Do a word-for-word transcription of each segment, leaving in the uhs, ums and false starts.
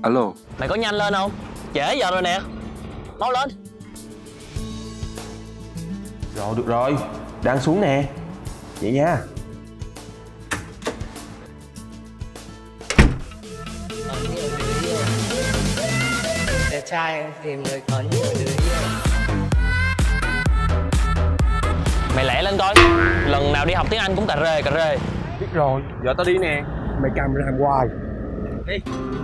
Alo. Mày có nhanh lên không? Trễ giờ rồi nè. Mau lên. Rồi được rồi, đang xuống nè. Vậy nha. Đẹp trai tìm người có nhiều đứa yêu. Mày lẹ lên coi. Lần nào đi học tiếng Anh cũng cà rê cà rê. Biết rồi, giờ tao đi nè. Mày cầm làm hoài. Đi.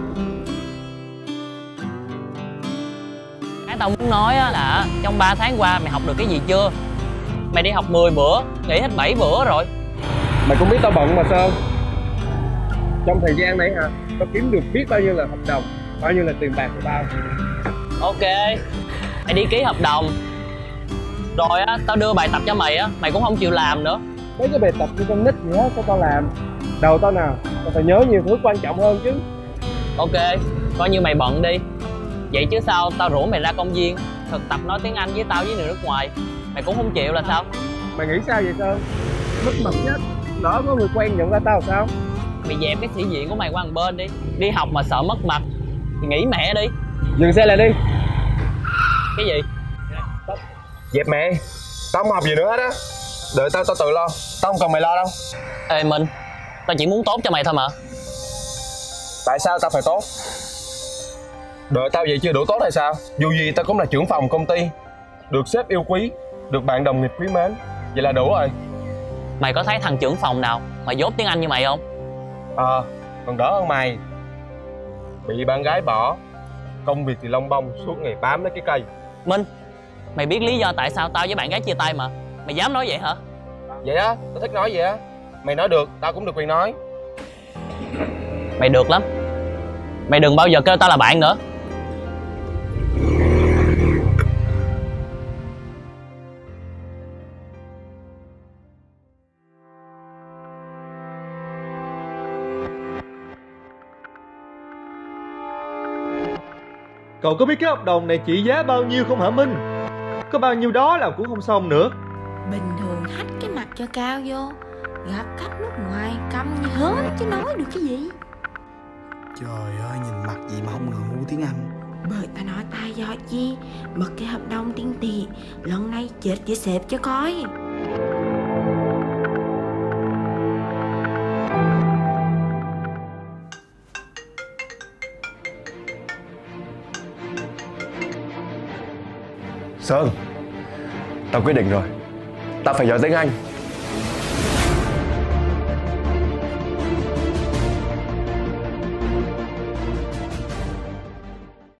Cái tao muốn nói á là trong ba tháng qua mày học được cái gì chưa? Mày đi học mười bữa, nghỉ hết bảy bữa rồi. Mày cũng biết tao bận mà Sơn. Trong thời gian này hả, tao kiếm được biết bao nhiêu là hợp đồng, bao nhiêu là tiền bạc của tao. Ok, mày đi ký hợp đồng. Rồi á, tao đưa bài tập cho mày á, mày cũng không chịu làm nữa. Mấy cái bài tập như con nít gì hết, sao tao làm? Đầu tao nào, tao phải nhớ nhiều thứ quan trọng hơn chứ. Ok, coi như mày bận đi. Vậy chứ sao tao rủ mày ra công viên thực tập nói tiếng Anh với tao với người nước ngoài, mày cũng không chịu là sao? Mày nghĩ sao vậy Sơn? Mất mặt nhất, lỡ có người quen nhận ra tao sao? Mày dẹp cái sĩ diện của mày qua một bên đi. Đi học mà sợ mất mặt thì nghỉ mẹ đi. Dừng xe lại đi. Cái gì? Dẹp mẹ. Tao không học gì nữa hết á. Đợi tao, tao tự lo. Tao không cần mày lo đâu. Ê Minh, tao chỉ muốn tốt cho mày thôi mà. Tại sao tao phải tốt? Đợi tao vậy chưa đủ tốt hay sao? Dù gì tao cũng là trưởng phòng công ty, được sếp yêu quý, được bạn đồng nghiệp quý mến. Vậy là đủ rồi. Mày có thấy thằng trưởng phòng nào mà dốt tiếng Anh như mày không? Ờ, à, còn đỡ hơn mày. Bị bạn gái bỏ, công việc thì lông bông, suốt ngày bám lấy cái cây. Minh, mày biết lý do tại sao tao với bạn gái chia tay mà mày dám nói vậy hả? Vậy á, tao thích nói vậy á. Mày nói được, tao cũng được quyền nói. Mày được lắm. Mày đừng bao giờ kêu tao là bạn nữa. Cậu có biết cái hợp đồng này trị giá bao nhiêu không hả Minh? Có bao nhiêu đó là cũng không xong nữa. Bình thường hách cái mặt cho cao vô, gặp khách nước ngoài câm như hến chứ nói được cái gì. Trời ơi, nhìn mặt gì mà không ngờ ngu tiếng Anh. Bởi ta nói ta do chi bật cái hợp đồng tiên tỷ, lần này chết với sếp cho coi. Sơn, tao quyết định rồi. Tao phải giỏi tiếng Anh.